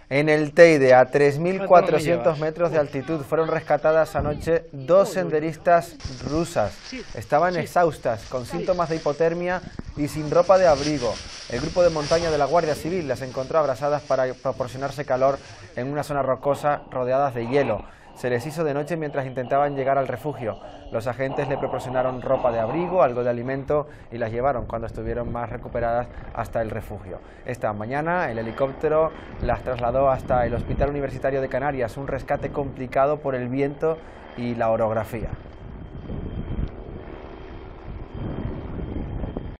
En el Teide, a 3.400 metros de altitud, fueron rescatadas anoche dos senderistas rusas. Estaban exhaustas, con síntomas de hipotermia y sin ropa de abrigo. El grupo de montaña de la Guardia Civil las encontró abrazadas para proporcionarse calor en una zona rocosa rodeadas de hielo. Se les hizo de noche mientras intentaban llegar al refugio. Los agentes le proporcionaron ropa de abrigo, algo de alimento y las llevaron cuando estuvieron más recuperadas hasta el refugio. Esta mañana el helicóptero las trasladó hasta el Hospital Universitario de Canarias, un rescate complicado por el viento y la orografía.